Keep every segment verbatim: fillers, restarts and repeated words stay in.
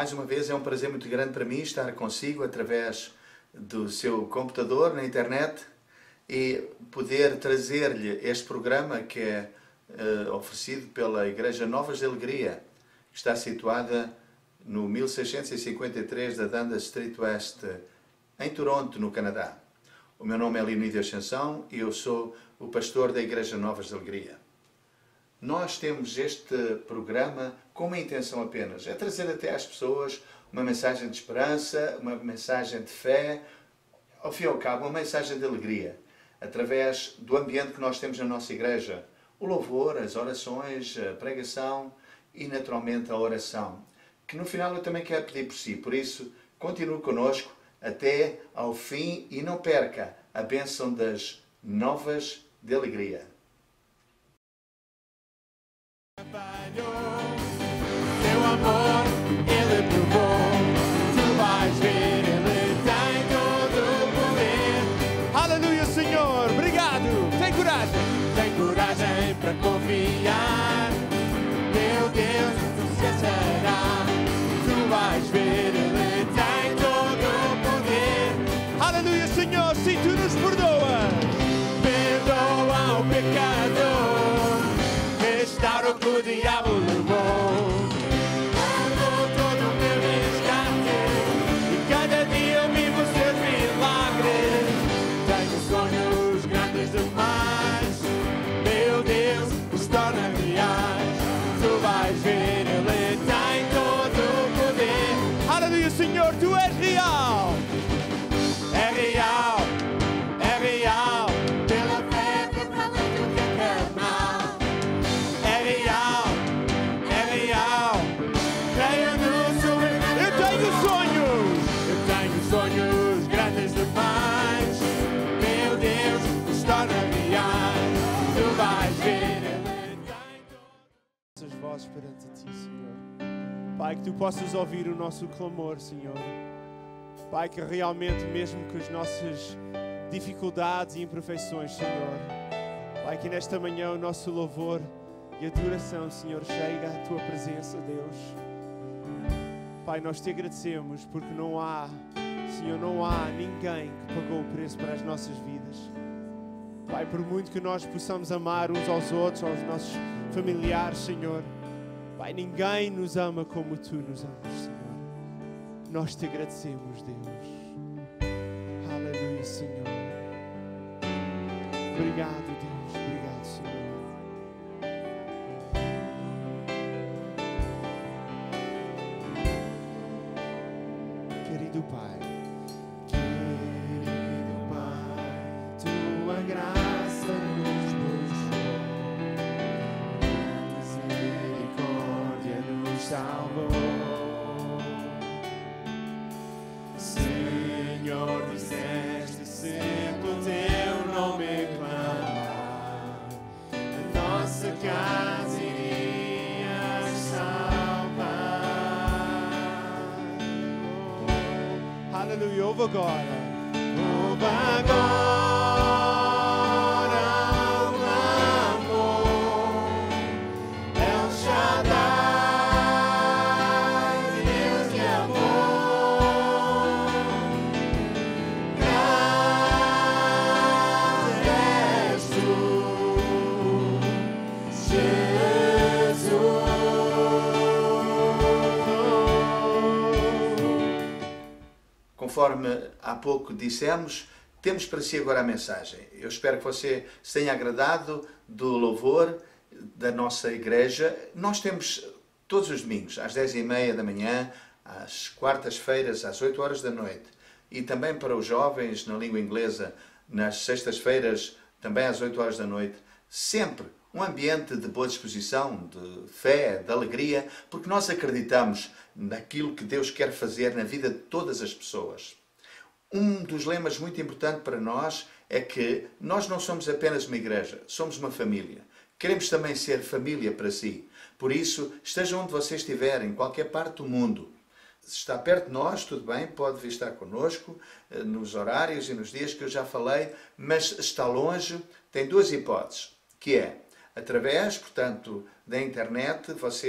mais uma vez é um prazer muito grande para mim estar consigo através do seu computador na internet e poder trazer-lhe este programa que é uh, oferecido pela Igreja Novas de Alegria, que está situada no mil seiscentos e cinquenta e três da Dundas Street West, em Toronto, no Canadá. O meu nome é Leonídio Ascensão e eu sou o pastor da Igreja Novas de Alegria. Nós temos este programa com uma intenção apenas, é trazer até às pessoas uma mensagem de esperança, uma mensagem de fé, ao fim e ao cabo, uma mensagem de alegria, através do ambiente que nós temos na nossa igreja, o louvor, as orações, a pregação e, naturalmente, a oração, que no final eu também quero pedir por si. Por isso, continue connosco até ao fim e não perca a bênção das Novas de Alegria. Teu amor, Ele provou, tu vais ver, Ele tem todo o poder. Aleluia, Senhor, obrigado. Tem coragem, tem coragem para confiar. Meu Deus, tu se achará, tu vais ver, Ele tem todo o poder. Aleluia, Senhor, se tu nos perdoas, perdoa o pecador, restaura o que o diabo levou. Levou todo o meu resgate e cada dia eu vivo os seus milagres. Tenho sonhos grandes demais, meu Deus, os torna reais. Tu vais ver, Ele tem todo o poder. Aleluia, Senhor, tu és real. É real, é real. Pela fé que para além do que é carnal. É real, é real. Creio no soberano. Eu tenho sonhos, eu tenho sonhos grandes demais. Meu Deus, os torna reais. Tu vais ver, Ele tem todo. Essas vozes perante ti, Senhor. Pai, que tu possas ouvir o nosso clamor, Senhor. Pai, que realmente, mesmo com as nossas dificuldades e imperfeições, Senhor, Pai, que nesta manhã o nosso louvor e adoração, Senhor, chega à Tua presença, Deus. Pai, nós te agradecemos porque não há, Senhor, não há ninguém que pagou o preço para as nossas vidas. Pai, por muito que nós possamos amar uns aos outros, aos nossos familiares, Senhor, Pai, ninguém nos ama como Tu nos amas, Senhor. Nós te agradecemos, Deus. Aleluia, Senhor. Obrigado, Deus. Obrigado, Senhor. Querido Pai, querido Pai, Tua graça nos mostrou, misericórdia nos salvou. Senhor, disseste sempre o Teu nome clamar, a nossa casa irias salvar. Aleluia, ouve agora, ouve agora o clamor, El Shaddai. Conforme há pouco dissemos, temos para si agora a mensagem. Eu espero que você se tenha agradado do louvor da nossa igreja. Nós temos todos os domingos, às dez e meia da manhã, às quartas-feiras, às oito horas da noite, e também para os jovens na língua inglesa, nas sextas-feiras, também às oito horas da noite, sempre um ambiente de boa disposição, de fé, de alegria, porque nós acreditamos naquilo que Deus quer fazer na vida de todas as pessoas. Um dos lemas muito importante para nós é que nós não somos apenas uma igreja, somos uma família. Queremos também ser família para si. Por isso, esteja onde você estiver, em qualquer parte do mundo. Se está perto de nós, tudo bem, pode vir estar connosco nos horários e nos dias que eu já falei, mas está longe, tem duas hipóteses, que é, através, portanto, da internet, você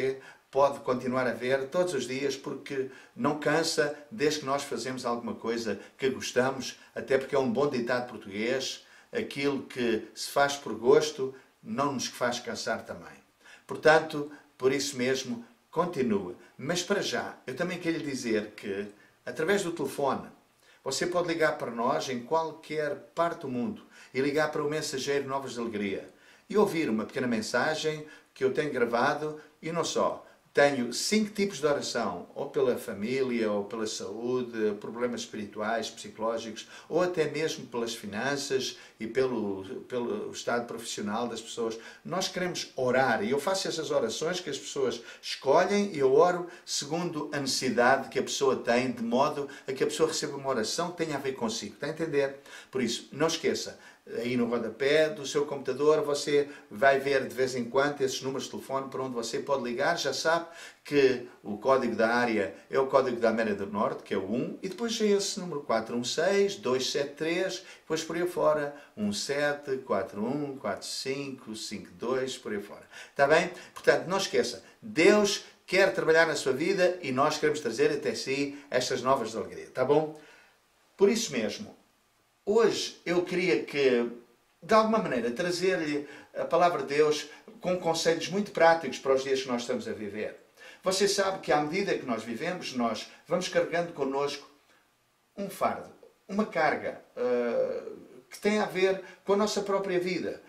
pode continuar a ver todos os dias, porque não cansa desde que nós fazemos alguma coisa que gostamos, até porque é um bom ditado português, aquilo que se faz por gosto não nos faz cansar também. Portanto, por isso mesmo, continua. Mas para já, eu também quero lhe dizer que, através do telefone, você pode ligar para nós em qualquer parte do mundo e ligar para o Mensageiro Novas de Alegria e ouvir uma pequena mensagem que eu tenho gravado e não só. Tenho cinco tipos de oração, ou pela família, ou pela saúde, problemas espirituais, psicológicos, ou até mesmo pelas finanças e pelo, pelo estado profissional das pessoas. Nós queremos orar e eu faço essas orações que as pessoas escolhem e eu oro segundo a necessidade que a pessoa tem, de modo a que a pessoa receba uma oração que tenha a ver consigo. Está a entender? Por isso, não esqueça. Aí no rodapé do seu computador você vai ver de vez em quando esses números de telefone para onde você pode ligar. Já sabe que o código da área é o código da América do Norte, que é o um, e depois é esse número quatro um seis, dois sete três, depois por aí fora um sete, quatro um, quatro cinco, cinco dois, por aí fora. Está bem? Portanto, não esqueça, Deus quer trabalhar na sua vida e nós queremos trazer até si estas novas de alegria. Está bom? Por isso mesmo, hoje eu queria que, de alguma maneira, trazer-lhe a palavra de Deus com conselhos muito práticos para os dias que nós estamos a viver. Você sabe que à medida que nós vivemos, nós vamos carregando connosco um fardo, uma carga uh, que tem a ver com a nossa própria vida.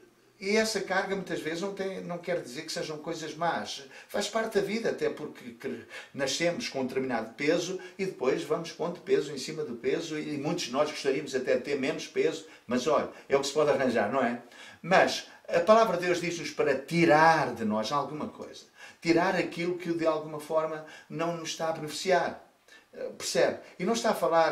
E essa carga muitas vezes não, tem, não quer dizer que sejam coisas más. Faz parte da vida, até porque nascemos com um determinado peso e depois vamos pondo peso em cima do peso e muitos de nós gostaríamos até de ter menos peso, mas olha, é o que se pode arranjar, não é? Mas a palavra de Deus diz-nos para tirar de nós alguma coisa. Tirar aquilo que de alguma forma não nos está a beneficiar. Percebe? E não está a falar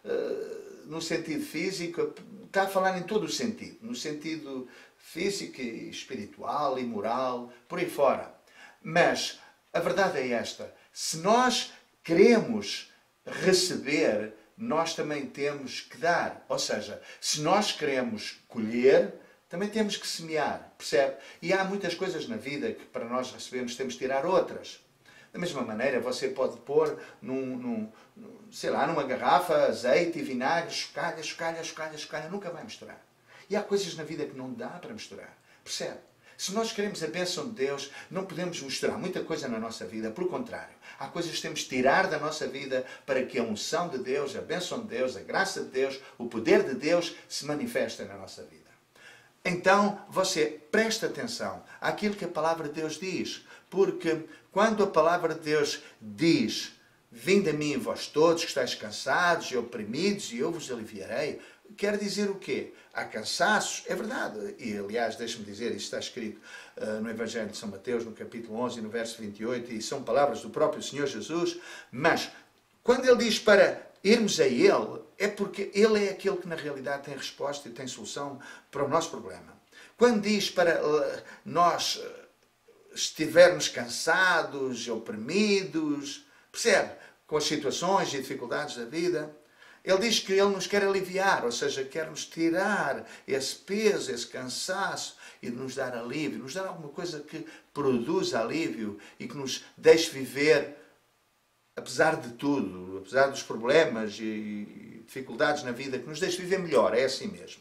uh, no sentido físico, está a falar em todo o sentido. No sentido físico e espiritual e moral, por aí fora. Mas a verdade é esta. Se nós queremos receber, nós também temos que dar. Ou seja, se nós queremos colher, também temos que semear. Percebe? E há muitas coisas na vida que para nós recebermos temos que tirar outras. Da mesma maneira, você pode pôr num, num, sei lá, numa garrafa azeite e vinagre, chocalha, chocalha, chocalha, chocalha, nunca vai misturar. E há coisas na vida que não dá para misturar. Percebe? Se nós queremos a bênção de Deus, não podemos misturar muita coisa na nossa vida. Pelo contrário, há coisas que temos de tirar da nossa vida para que a unção de Deus, a bênção de Deus, a graça de Deus, o poder de Deus se manifestem na nossa vida. Então, você presta atenção àquilo que a palavra de Deus diz. Porque quando a palavra de Deus diz: vinde a mim vós todos que estáis cansados e oprimidos e eu vos aliviarei, quer dizer o quê? Há cansaços, é verdade. E, aliás, deixe-me dizer, isso está escrito uh, no Evangelho de São Mateus, no capítulo onze, no verso vinte e oito, e são palavras do próprio Senhor Jesus. Mas, quando Ele diz para irmos a Ele, é porque Ele é aquele que, na realidade, tem resposta e tem solução para o nosso problema. Quando diz para uh, nós uh, estivermos cansados, oprimidos, percebe? Com as situações e dificuldades da vida, Ele diz que Ele nos quer aliviar, ou seja, quer nos tirar esse peso, esse cansaço e nos dar alívio, nos dar alguma coisa que produza alívio e que nos deixe viver, apesar de tudo, apesar dos problemas e dificuldades na vida, que nos deixe viver melhor, é assim mesmo.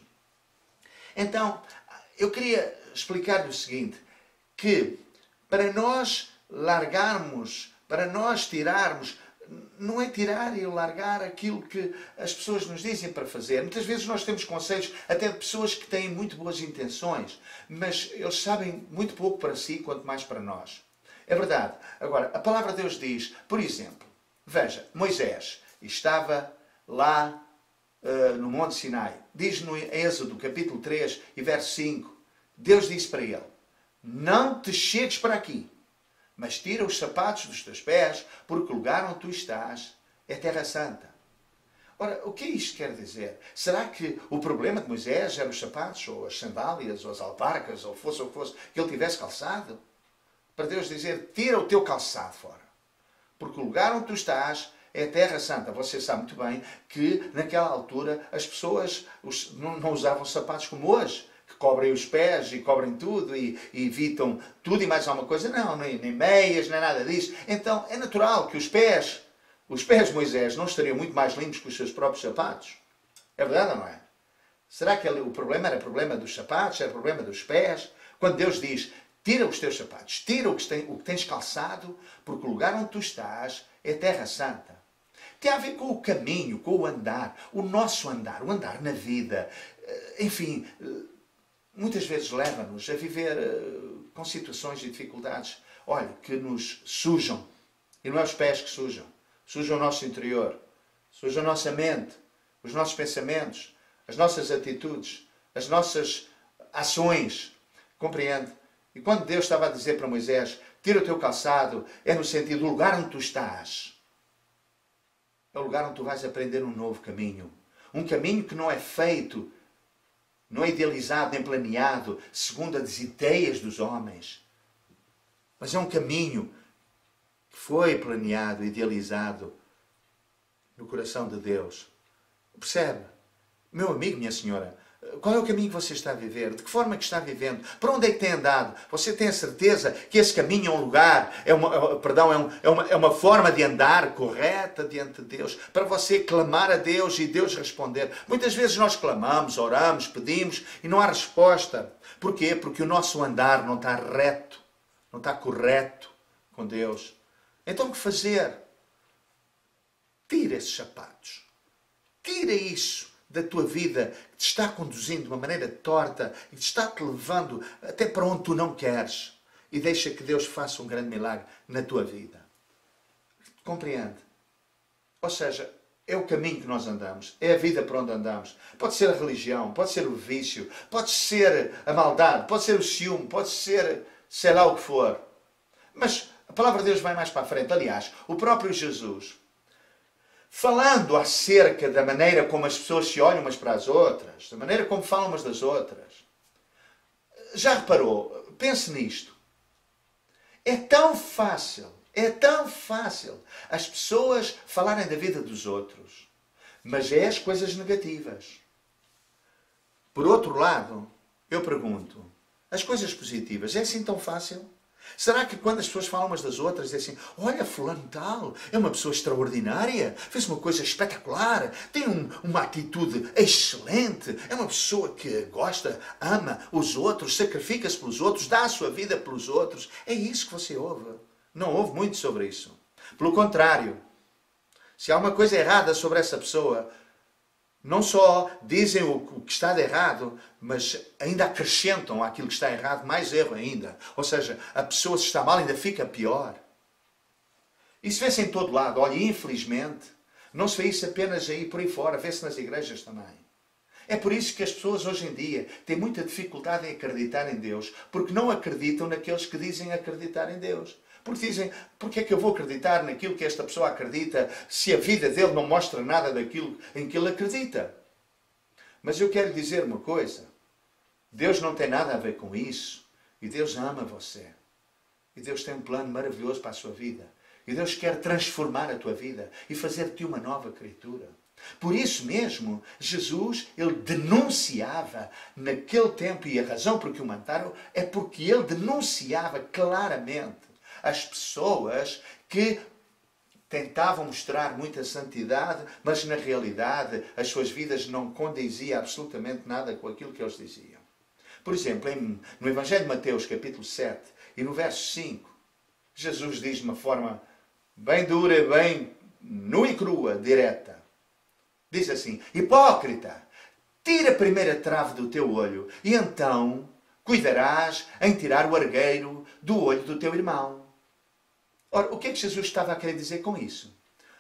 Então, eu queria explicar-lhe o seguinte, que para nós largarmos, para nós tirarmos, não é tirar e largar aquilo que as pessoas nos dizem para fazer. Muitas vezes nós temos conselhos até de pessoas que têm muito boas intenções, mas eles sabem muito pouco para si, quanto mais para nós. É verdade. Agora, a palavra de Deus diz, por exemplo, veja, Moisés estava lá uh, no Monte Sinai. Diz no Êxodo, capítulo três e verso cinco, Deus disse para ele: não te chegues para aqui, mas tira os sapatos dos teus pés, porque o lugar onde tu estás é terra santa. Ora, o que isto quer dizer? Será que o problema de Moisés eram os sapatos, ou as sandálias, ou as alparcas, ou fosse o que fosse, que ele tivesse calçado? Para Deus dizer, tira o teu calçado fora, porque o lugar onde tu estás é terra santa. Você sabe muito bem que naquela altura as pessoas não usavam sapatos como hoje, que cobrem os pés e cobrem tudo e, e evitam tudo e mais alguma coisa. Não, nem, nem meias, nem nada disso. Então é natural que os pés, os pés de Moisés não estariam muito mais limpos que os seus próprios sapatos. É verdade ou não é? Será que ele, o problema era o problema dos sapatos, era o problema dos pés? Quando Deus diz, tira os teus sapatos, tira o que, tem, o que tens calçado, porque o lugar onde tu estás é terra santa. Tem a ver com o caminho, com o andar, o nosso andar, o andar na vida. Enfim, muitas vezes leva-nos a viver com situações e dificuldades, olha, que nos sujam. E não é os pés que sujam. Sujam o nosso interior, sujam a nossa mente, os nossos pensamentos, as nossas atitudes, as nossas ações. Compreende? E quando Deus estava a dizer para Moisés, tira o teu calçado, é no sentido do lugar onde tu estás. É o lugar onde tu vais aprender um novo caminho. Um caminho que não é feito, não é idealizado nem planeado segundo as ideias dos homens. Mas é um caminho que foi planeado, idealizado no coração de Deus. Percebe? Meu amigo, minha senhora, qual é o caminho que você está a viver? De que forma que está vivendo? Para onde é que tem andado? Você tem a certeza que esse caminho é um lugar, é uma, perdão, é, um, é, uma, é uma forma de andar correta diante de Deus? Para você clamar a Deus e Deus responder. Muitas vezes nós clamamos, oramos, pedimos e não há resposta. Porquê? Porque o nosso andar não está reto, não está correto com Deus. Então o que fazer? Tira esses sapatos. Tira isso da tua vida, que te está conduzindo de uma maneira torta e te está te levando até para onde tu não queres. E deixa que Deus faça um grande milagre na tua vida. Compreende? Ou seja, é o caminho que nós andamos, é a vida por onde andamos. Pode ser a religião, pode ser o vício, pode ser a maldade, pode ser o ciúme, pode ser sei lá o que for. Mas a palavra de Deus vai mais para a frente. Aliás, o próprio Jesus, falando acerca da maneira como as pessoas se olham umas para as outras, da maneira como falam umas das outras. Já reparou? Pense nisto. É tão fácil, é tão fácil as pessoas falarem da vida dos outros, mas é as coisas negativas. Por outro lado, eu pergunto, as coisas positivas, é assim tão fácil? Será que quando as pessoas falam umas das outras, dizem assim, olha, fulano tal, é uma pessoa extraordinária, fez uma coisa espetacular, tem um, uma atitude excelente, é uma pessoa que gosta, ama os outros, sacrifica-se pelos outros, dá a sua vida pelos outros. É isso que você ouve. Não ouve muito sobre isso. Pelo contrário, se há uma coisa errada sobre essa pessoa, não só dizem o que está de errado, mas ainda acrescentam àquilo que está errado mais erro ainda. Ou seja, a pessoa, se está mal, ainda fica pior. Isso vê-se em todo lado. Olha, infelizmente, não se vê isso apenas aí por aí fora, vê-se nas igrejas também. É por isso que as pessoas hoje em dia têm muita dificuldade em acreditar em Deus, porque não acreditam naqueles que dizem acreditar em Deus. Porque dizem, porque é que eu vou acreditar naquilo que esta pessoa acredita se a vida dele não mostra nada daquilo em que ele acredita? Mas eu quero dizer uma coisa. Deus não tem nada a ver com isso. E Deus ama você. E Deus tem um plano maravilhoso para a sua vida. E Deus quer transformar a tua vida e fazer-te uma nova criatura. Por isso mesmo, Jesus, ele denunciava naquele tempo, e a razão por que o mataram é porque ele denunciava claramente as pessoas que tentavam mostrar muita santidade, mas na realidade as suas vidas não condiziam absolutamente nada com aquilo que eles diziam. Por exemplo, em, no Evangelho de Mateus, capítulo sete, e no verso cinco, Jesus diz de uma forma bem dura, bem nua e crua, direta. Diz assim, hipócrita, tira a primeira trave do teu olho, e então cuidarás em tirar o argueiro do olho do teu irmão. Ora, o que é que Jesus estava a querer dizer com isso?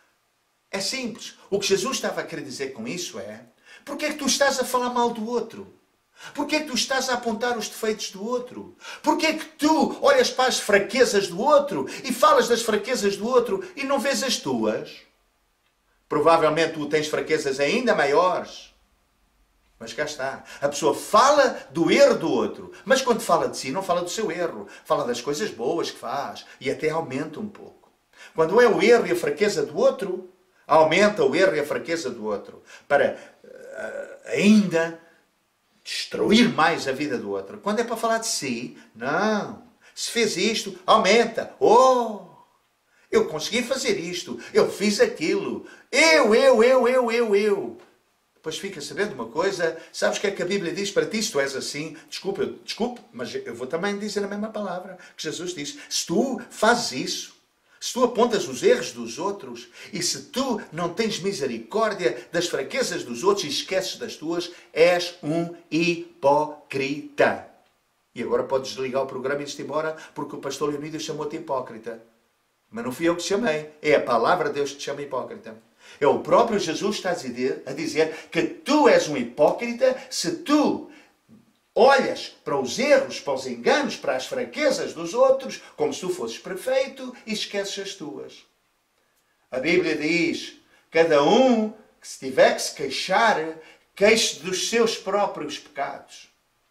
É simples. O que Jesus estava a querer dizer com isso é, porque é que tu estás a falar mal do outro? Porque é que tu estás a apontar os defeitos do outro? Porque é que tu olhas para as fraquezas do outro e falas das fraquezas do outro e não vês as tuas? Provavelmente tu tens fraquezas ainda maiores. Mas cá está. A pessoa fala do erro do outro, mas quando fala de si, não fala do seu erro. Fala das coisas boas que faz e até aumenta um pouco. Quando é o erro e a fraqueza do outro, aumenta o erro e a fraqueza do outro. Para uh, ainda destruir mais a vida do outro. Quando é para falar de si, não. Se fez isto, aumenta. Oh, eu consegui fazer isto, eu fiz aquilo. Eu, eu, eu, eu, eu, eu. Depois fica sabendo uma coisa, sabes o que é que a Bíblia diz para ti? Se tu és assim, desculpa, eu, desculpe, mas eu vou também dizer a mesma palavra que Jesus disse. Se tu fazes isso, se tu apontas os erros dos outros e se tu não tens misericórdia das fraquezas dos outros e esqueces das tuas, és um hipócrita. E agora podes desligar o programa e ir-te embora porque o pastor Leonidas chamou-te hipócrita. Mas não fui eu que te chamei, é a palavra de Deus que te chama hipócrita. É o próprio Jesus que está a dizer, a dizer que tu és um hipócrita se tu olhas para os erros, para os enganos, para as fraquezas dos outros, como se tu fosses perfeito e esqueces as tuas. A Bíblia diz, cada um que se tiver que se queixar, queixe dos seus próprios pecados.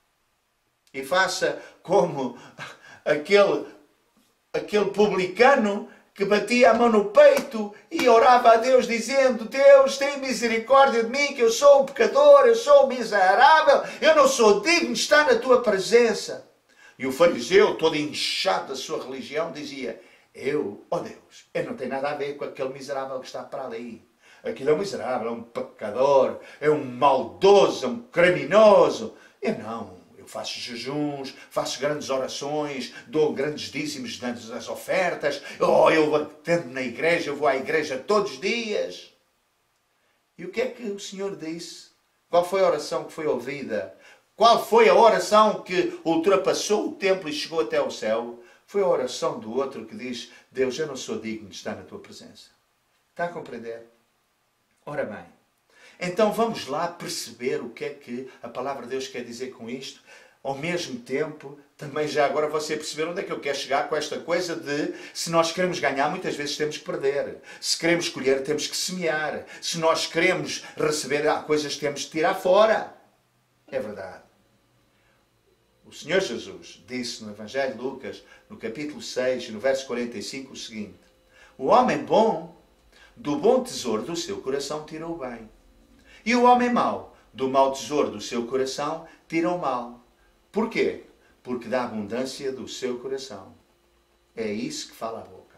E faça como aquele, aquele publicano que batia a mão no peito e orava a Deus dizendo: Deus, tem misericórdia de mim, que eu sou um pecador, eu sou um miserável, eu não sou digno de estar na tua presença. E o fariseu, todo inchado da sua religião, dizia: eu, ó Deus, eu não tenho nada a ver com aquele miserável que está para ali. Aquilo é um miserável, é um pecador, é um maldoso, é um criminoso. Eu não. Eu faço jejuns, faço grandes orações, dou grandes dízimos nas ofertas. Oh, eu atendo na igreja, eu vou à igreja todos os dias. E o que é que o Senhor disse? Qual foi a oração que foi ouvida? Qual foi a oração que ultrapassou o templo e chegou até ao céu? Foi a oração do outro que diz: Deus, eu não sou digno de estar na tua presença. Está a compreender? Ora bem. Então vamos lá perceber o que é que a palavra de Deus quer dizer com isto. Ao mesmo tempo, também já agora você perceber onde é que eu quero chegar com esta coisa de, se nós queremos ganhar, muitas vezes temos que perder. Se queremos colher, temos que semear. Se nós queremos receber, há coisas que temos que tirar fora. É verdade. O Senhor Jesus disse no Evangelho de Lucas, no capítulo seis, no verso quarenta e cinco, o seguinte: o homem bom, do bom tesouro do seu coração, tira o bem. E o homem mau, do mau tesouro do seu coração, tira o mal. Porquê? Porque da abundância do seu coração. É isso que fala a boca.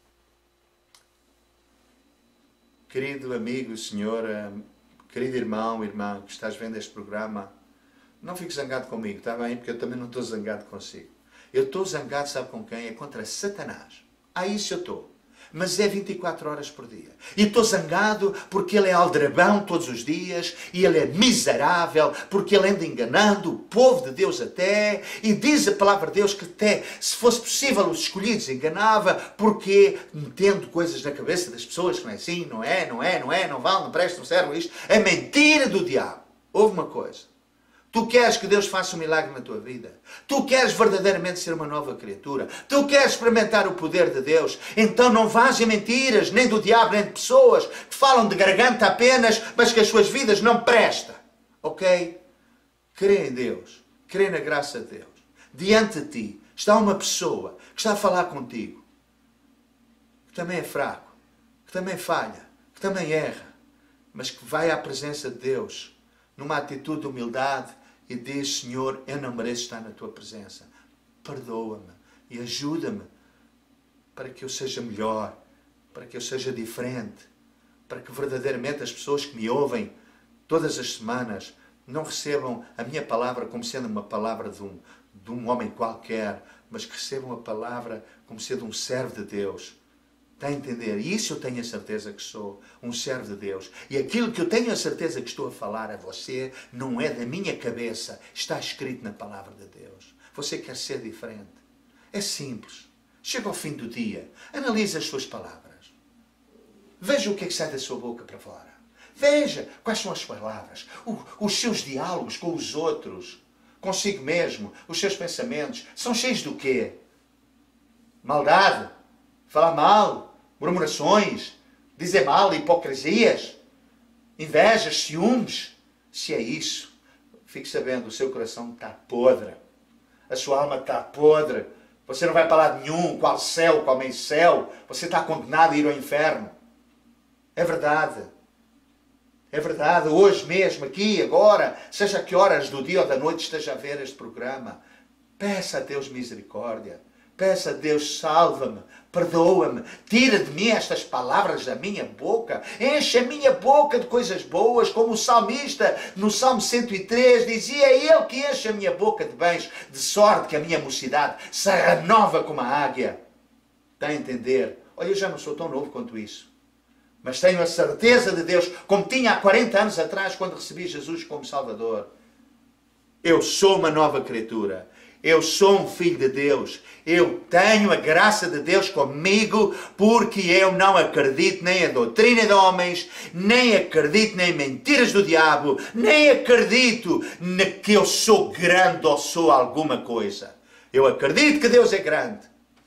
Querido amigo, senhora, querido irmão, irmã, que estás vendo este programa, não fiques zangado comigo, está bem? Porque eu também não estou zangado consigo. Eu estou zangado, sabe com quem? É contra Satanás. A isso eu estou. Mas é vinte e quatro horas por dia. E estou zangado porque ele é aldrabão todos os dias, e ele é miserável, porque ele anda enganando o povo de Deus até, e diz a palavra de Deus que até, se fosse possível, os escolhidos enganava, porque metendo coisas na cabeça das pessoas que não é assim, não é, não é, não é, não vale, não presta, não serve isto. É mentira do diabo. Houve uma coisa. Tu queres que Deus faça um milagre na tua vida? Tu queres verdadeiramente ser uma nova criatura? Tu queres experimentar o poder de Deus? Então não vás em mentiras, nem do diabo, nem de pessoas que falam de garganta apenas, mas que as suas vidas não prestam. Ok? Crê em Deus. Crê na graça de Deus. Diante de ti está uma pessoa que está a falar contigo, que também é fraco, que também falha, que também erra, mas que vai à presença de Deus numa atitude de humildade e diz: Senhor, eu não mereço estar na tua presença. Perdoa-me e ajuda-me para que eu seja melhor, para que eu seja diferente, para que verdadeiramente as pessoas que me ouvem todas as semanas não recebam a minha palavra como sendo uma palavra de um, de um homem qualquer, mas que recebam a palavra como sendo um servo de Deus. Está a entender? E isso eu tenho a certeza que sou um servo de Deus. E aquilo que eu tenho a certeza que estou a falar a você não é da minha cabeça. Está escrito na palavra de Deus. Você quer ser diferente? É simples. Chega ao fim do dia. Analise as suas palavras. Veja o que é que sai da sua boca para fora. Veja quais são as palavras. O, os seus diálogos com os outros. Consigo mesmo. Os seus pensamentos. São cheios do quê? Maldade. Falar mal. Murmurações, dizer mal, hipocrisias, invejas, ciúmes. Se é isso, fique sabendo, o seu coração está podre. A sua alma está podre. Você não vai para lado nenhum, qual céu, qual meio céu. Você está condenado a ir ao inferno. É verdade. É verdade, hoje mesmo, aqui, agora, seja que horas do dia ou da noite esteja a ver este programa, peça a Deus misericórdia. Peça a Deus, salva-me, perdoa-me, tira de mim estas palavras da minha boca, enche a minha boca de coisas boas, como o salmista no Salmo cento e três dizia, é Ele que enche a minha boca de bens, de sorte que a minha mocidade se renova como a águia. Está a entender? Olha, eu já não sou tão novo quanto isso, mas tenho a certeza de Deus, como tinha há quarenta anos atrás, quando recebi Jesus como Salvador. Eu sou uma nova criatura. Eu sou um filho de Deus. Eu tenho a graça de Deus comigo, porque eu não acredito nem em doutrina de homens, nem acredito nem em mentiras do diabo, nem acredito que eu sou grande ou sou alguma coisa. Eu acredito que Deus é grande.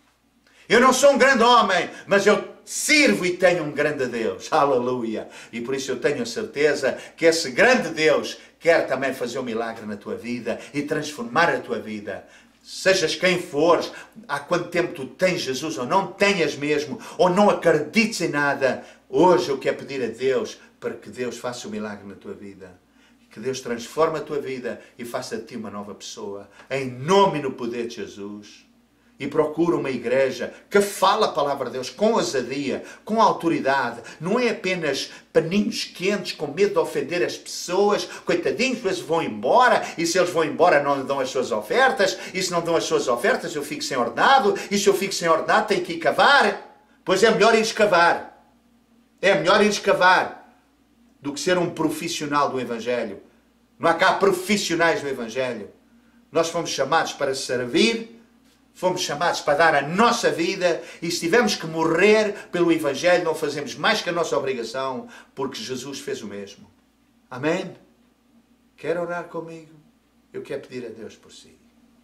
Eu não sou um grande homem, mas eu sirvo e tenho um grande Deus. Aleluia! E por isso eu tenho a certeza que esse grande Deus quer também fazer um milagre na tua vida e transformar a tua vida. Sejas quem fores, há quanto tempo tu tens Jesus ou não tenhas mesmo, ou não acredites em nada, hoje eu quero pedir a Deus para que Deus faça um milagre na tua vida. Que Deus transforme a tua vida e faça de ti uma nova pessoa. Em nome e no poder de Jesus. E procura uma igreja que fala a palavra de Deus com ousadia, com autoridade. Não é apenas paninhos quentes com medo de ofender as pessoas. Coitadinhos, depois vão embora. E se eles vão embora não dão as suas ofertas. E se não dão as suas ofertas eu fico sem ordenado. E se eu fico sem ordenado tenho que ir cavar. Pois é melhor ir escavar. É melhor ir escavar do que ser um profissional do Evangelho. Não há cá profissionais do Evangelho. Nós fomos chamados para servir. Fomos chamados para dar a nossa vida e se tivermos que morrer pelo Evangelho, não fazemos mais que a nossa obrigação, porque Jesus fez o mesmo. Amém? Quer orar comigo? Eu quero pedir a Deus por si.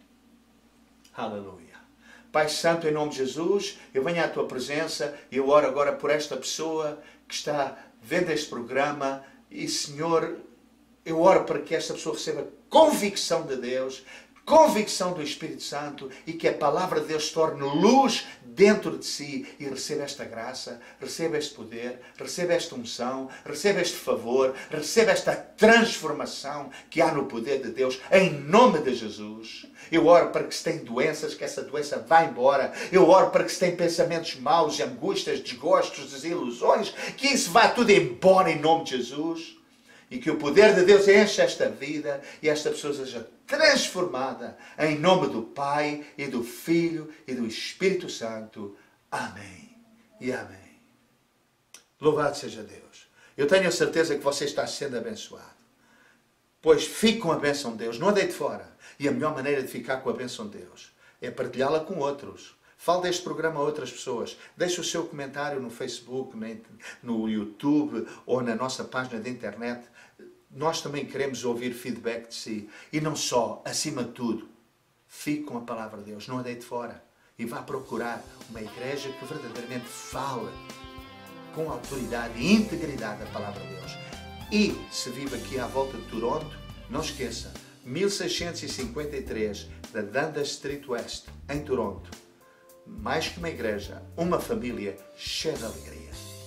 Aleluia. Pai Santo, em nome de Jesus, eu venho à Tua presença e eu oro agora por esta pessoa que está vendo este programa e, Senhor, eu oro para que esta pessoa receba convicção de Deus, convicção do Espírito Santo e que a palavra de Deus se torne luz dentro de si e receba esta graça, receba este poder, receba esta unção, receba este favor, receba esta transformação que há no poder de Deus, em nome de Jesus. Eu oro para que se tem doenças, que essa doença vá embora. Eu oro para que se tem pensamentos maus, angústias, desgostos, desilusões, que isso vá tudo embora em nome de Jesus. E que o poder de Deus enche esta vida e esta pessoa seja transformada em nome do Pai e do Filho e do Espírito Santo. Amém e amém. Louvado seja Deus. Eu tenho a certeza que você está sendo abençoado. Pois fique com a bênção de Deus, não a deite fora. E a melhor maneira de ficar com a bênção de Deus é partilhá-la com outros. Fale deste programa a outras pessoas. Deixe o seu comentário no Facebook, no YouTube ou na nossa página de internet. Nós também queremos ouvir feedback de si. E não só, acima de tudo, fique com a palavra de Deus, não a deite fora. E vá procurar uma igreja que verdadeiramente fale com autoridade e integridade a palavra de Deus. E se vive aqui à volta de Toronto, não esqueça, mil seiscentos e cinquenta e três da Dundas Street West, em Toronto. Mais que uma igreja, uma família cheia de alegria.